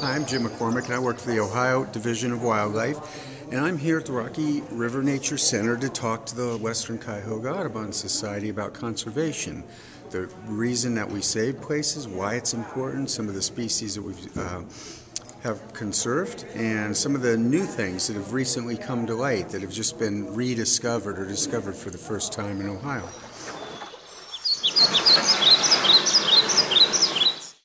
Hi, I'm Jim McCormac, and I work for the Ohio Division of Wildlife, and I'm here at the Rocky River Nature Center to talk to the Western Cuyahoga Audubon Society about conservation, the reason that we save places, why it's important, some of the species that we have conserved, and some of the new things that have recently come to light that have just been rediscovered or discovered for the first time in Ohio.